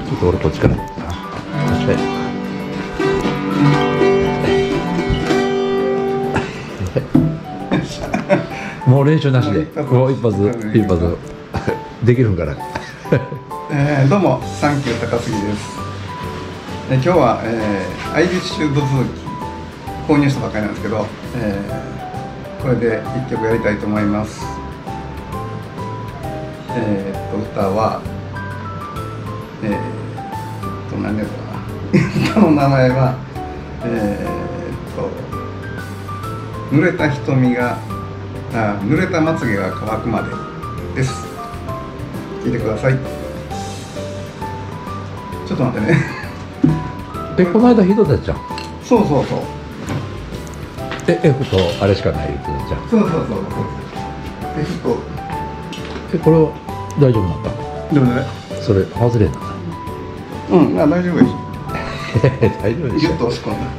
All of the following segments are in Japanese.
ちょっと俺こっちから。確かに。もう練習なしで、もう一発できるんかな。 どうもサンキュー高杉です。今日は、アイリッシュ土続き購入したばかりなんですけど、これで1曲やりたいと思います。歌は何ですか歌の名前は濡れた瞳が濡れたまつげが乾くまでです。聞いてください。ちょっと待ってね。 で、この間ひどたじゃん。 そうそうそう。 F とあれしかないってじゃん。 そうそうそう。F と。 これは大丈夫なんだ。 でもね。 それ外れんな。 うん、大丈夫です。 大丈夫でしょ。 ギュッと押し込んだ。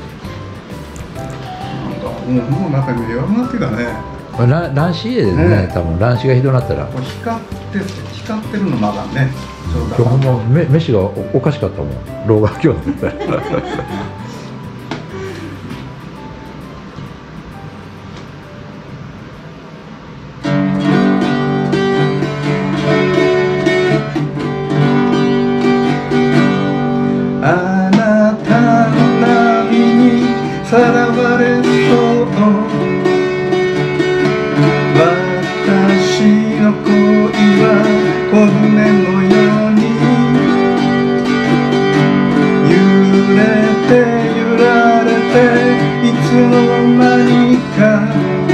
もうなんか弱くなってきたね。 乱視でね、多分乱視がひどくなったら。 光ってるのまだね。 今日ほんま飯がおかしかったもん。老眼鏡だったら。 あなたの波にさらわれそう。私の恋は小舟のように揺れて揺られていつの間にか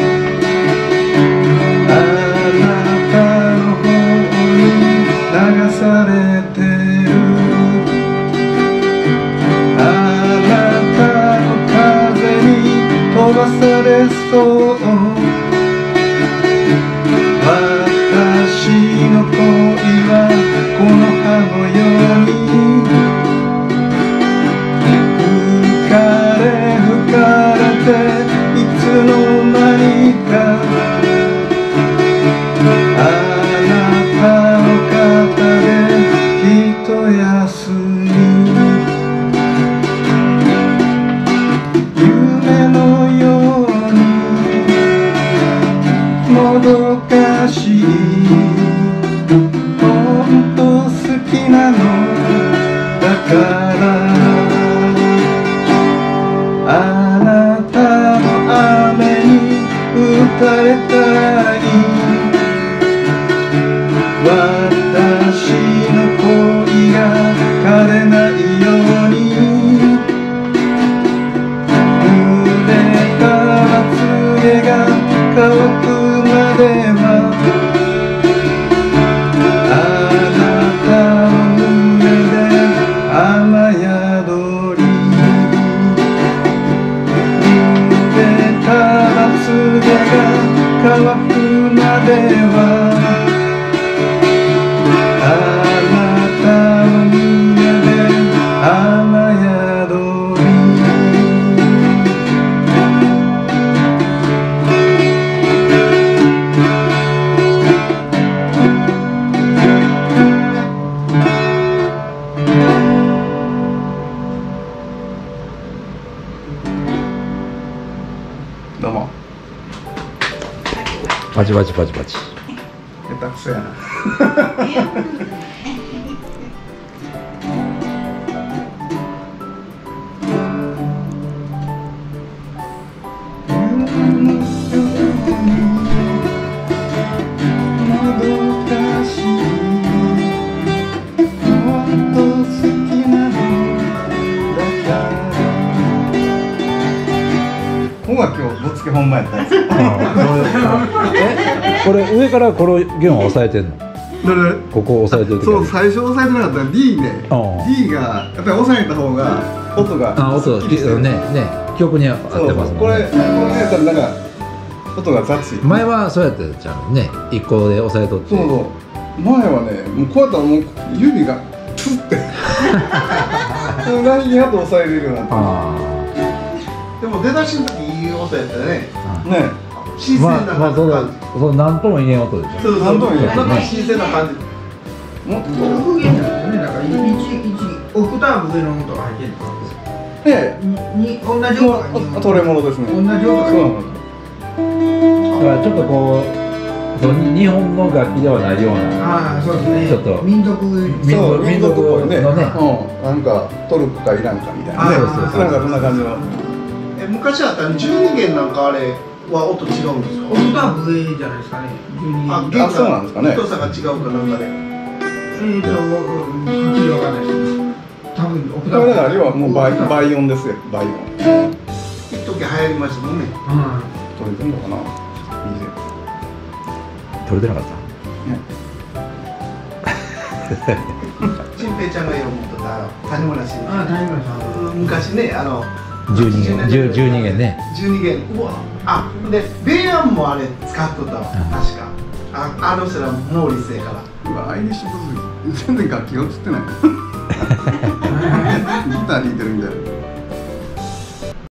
あなたの方に流されてる。あなたの風に飛ばされそう。私の恋はこの葉のように吹かれていつの間にかあなたの肩で一休み。夢のようにもどかしい。本当好きなのだからあなたの雨に打たれたい。私の恋が枯れないように濡れたまつげが乾くまでは雨宿り。濡れたまつげが乾くまではあなたの家で雨宿り。どうも。 パチパチパチパチ。 下手くそやな。今日ぶっつけ本番やったんですよ。 これ上からこの弦を押さえてんの。 どれここを押さえてる。 そう、最初押さえてなかったら D ね。D がやっぱり押さえた方が音が音ね曲に合ってますもんね。 これやったらなんか音が雑い。 前はそうやってちゃんね、一個で押さえとって。 そうそう。前はね、もうこうやったらもう指がプッて何にあと押さえれるようになって。 でも出だしの時いい音やったよね。 ね。 新鮮な感じ。 そうなんとも言えん音でしょ。 そうそう。 なんとも言えんなんか新鮮な感じ。 もっと不機嫌だよね。なんかいびつ笛の音が入ってるんですか？同じ音が取れ物ですね。 同じ音がだからちょっとこう日本の楽器ではないような、 そうですね。 ちょっと民族のね、 なんかトルコかイランかみたいなね。そんな感じの。 昔あった12弦なんかあれは音違うんですか？ 音は笛じゃないですかね。 弦そうなんですかね。 太さが違うかなんかで。 はっきりわかんないです。多分だから要はもう倍音ですよ、倍音。 一時流行りましたもんね。 取れてんのかな。 取れてなかった。 新平ちゃんがよく持ってた谷村新谷村さん。 昔ね 12弦ね。 12弦。うわ。で米安もあれ使っとったわ確か。あの人らモーリスやから。 アイリッシュブルー全然楽器が映ってない。ギター弾いてるみたいな。